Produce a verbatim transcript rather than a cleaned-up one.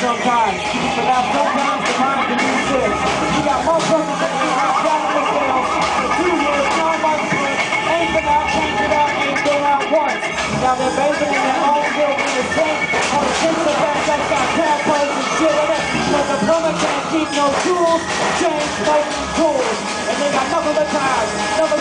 sometimes. But now sometimes the mind can do shit. You got motherfuckers that ain't out down in the sales for two years, nine months worth, ain't been out, changed it out, ain't been out once. Now they're bathing in their own guilt in the sink, on the sink of the back that's got tadpoles and shit in it. But the plumber can't keep no tools, chain smoking tools. And they got nothing but time.